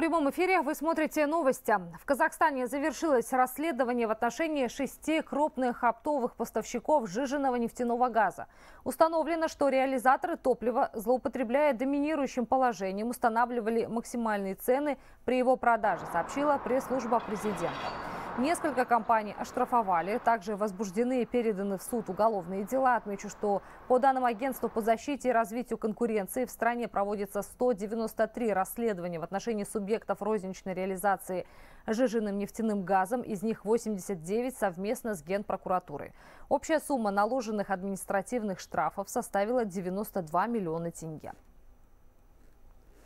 прямом эфире вы смотрите новости. В Казахстане завершилось расследование в отношении 6 крупных оптовых поставщиков сжиженного нефтяного газа. Установлено, что реализаторы топлива, злоупотребляя доминирующим положением, устанавливали максимальные цены при его продаже, сообщила пресс-служба президента. Несколько компаний оштрафовали, также возбуждены и переданы в суд уголовные дела. Отмечу, что по данным Агентства по защите и развитию конкуренции в стране проводится 193 расследования в отношении субъектов розничной реализации сжиженным нефтяным газом, из них 89 совместно с Генпрокуратурой. Общая сумма наложенных административных штрафов составила 92 миллиона тенге.